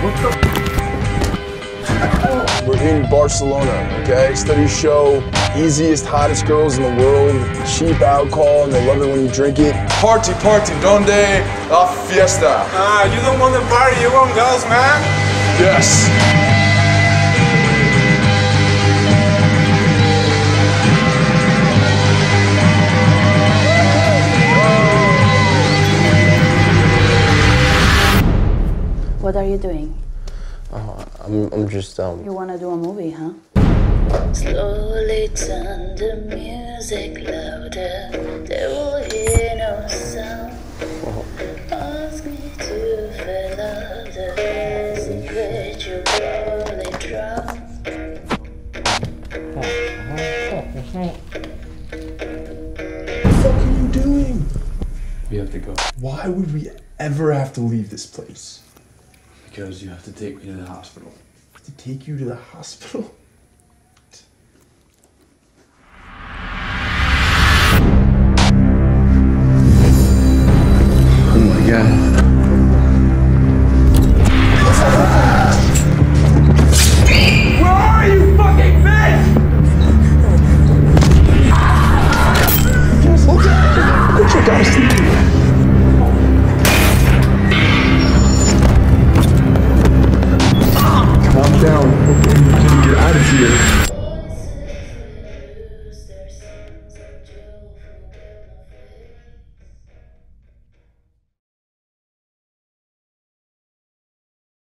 What the? We're in Barcelona, okay? Studies show easiest, hottest girls in the world, cheap alcohol, and they love it when you drink it. Party, party, donde la fiesta? Ah, you don't want to party, you want girls, man? Yes. What are you doing? I'm just, You wanna do a movie, huh? Slowly turn the music louder. They will hear no sound. Ask me to follow the secret you probably drown. What the fuck are you doing? we have to go. Why would we ever have to leave this place? Because you have to take me to the hospital. To take you to the hospital? Oh my God. Where are you, fucking bitch? What you guys doing? Calm down. We can get out of here.